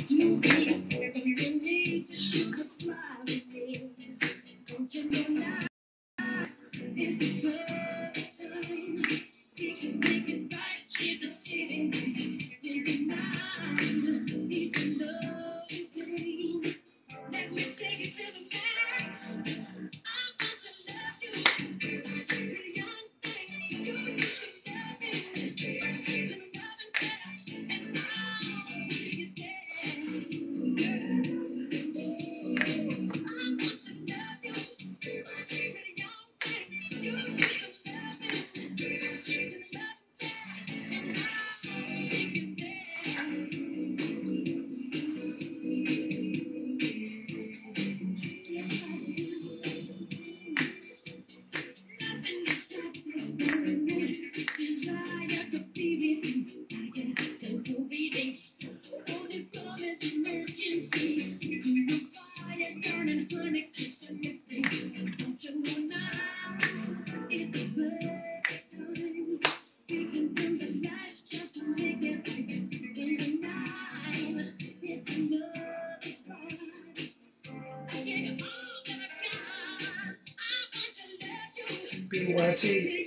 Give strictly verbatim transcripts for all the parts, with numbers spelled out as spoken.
B Y T.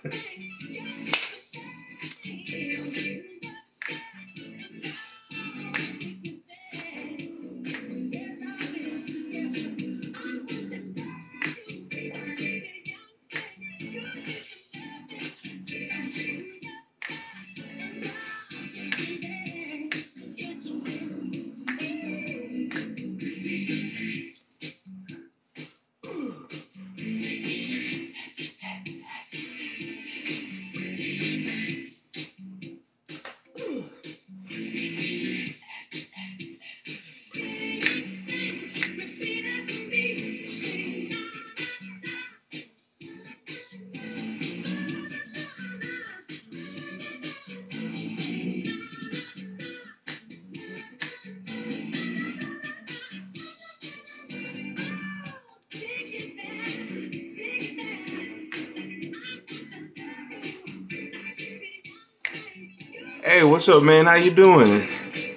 Hey, what's up, man? How you doing?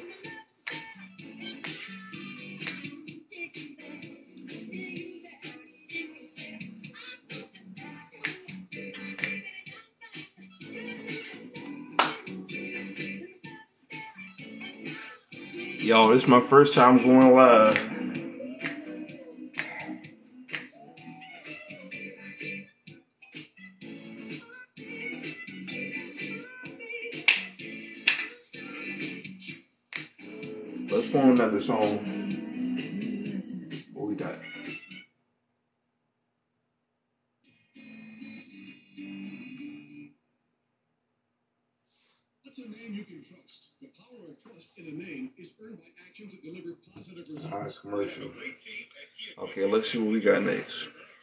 Yo, this is my first time going live. Let's go on another song. What we got? What's a name you can trust? The power of trust in a name is earned by actions that deliver positive results. Ah, it's commercial. Okay, let's see what we got next.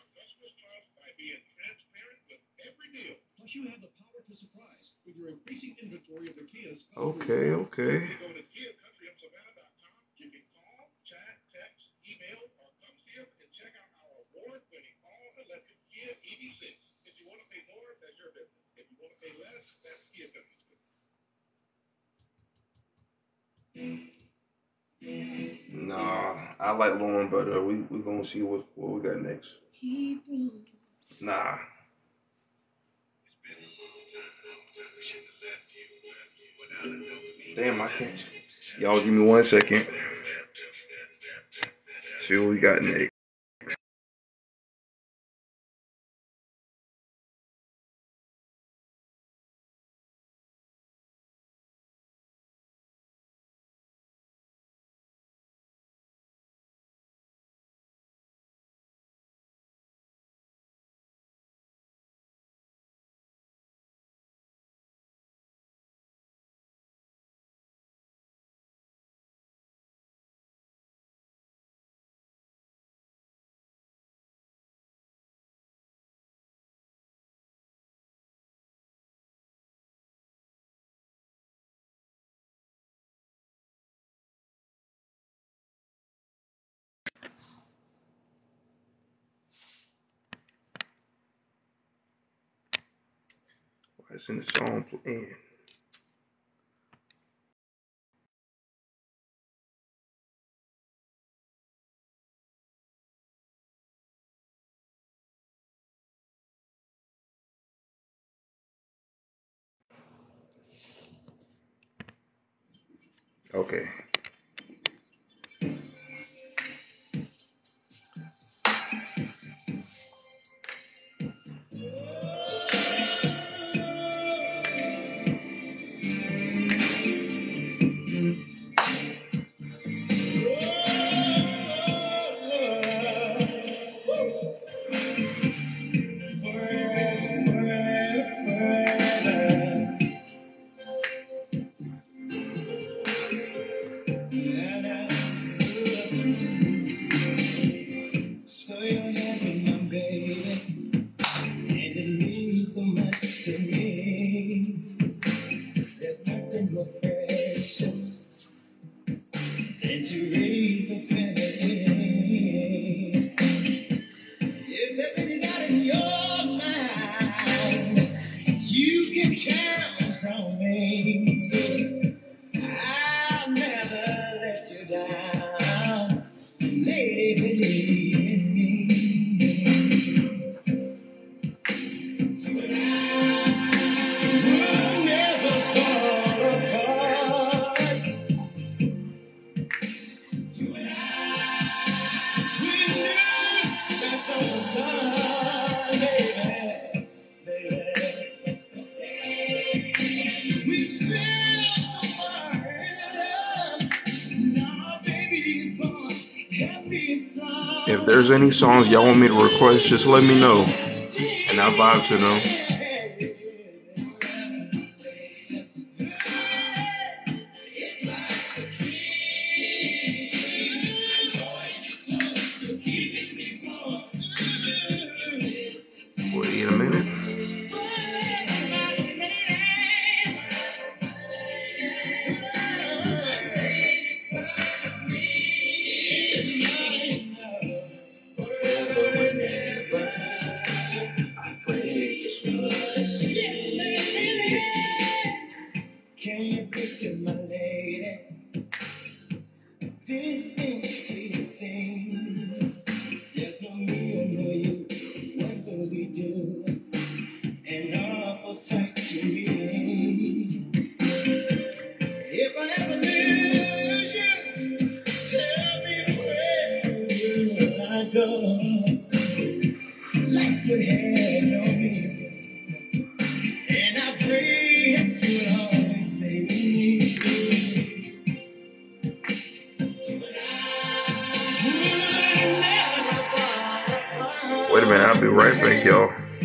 Plus, you have the power to surprise with your increasing inventory of the Kia's. Okay, okay. You can call, chat, text, email, or come see us and check out our award-winning all-electric Kia E V six. If you want to pay more, that's your business. If you want to pay less, that's Kia Company's business. Nah, I like Lauren, but uh, we we gonna see what what we got next. Nah. Damn, I can't. Y'all give me one second. See what we got next. Why isn't the song playing? Okay. If there's any songs y'all want me to request, just let me know, and I'll vibe to them. Wait a minute. Can you picture my lady? This thing's the same. There's no me or no you. What will we do? An awful sight to me. If I ever lose you, tell me where will I go? Life would have no meaning, and I pray that you'll always stay with me. Wait a minute, I'll be right back, y'all.